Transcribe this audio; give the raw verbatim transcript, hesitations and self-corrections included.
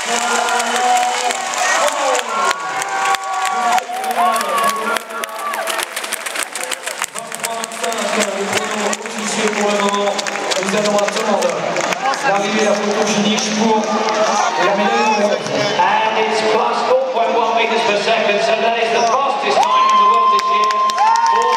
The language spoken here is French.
Pour le moment, nous allons attendre l'arrivée de la photo finish pour la médaille. And it's plus four point one meters per second, so that is the fastest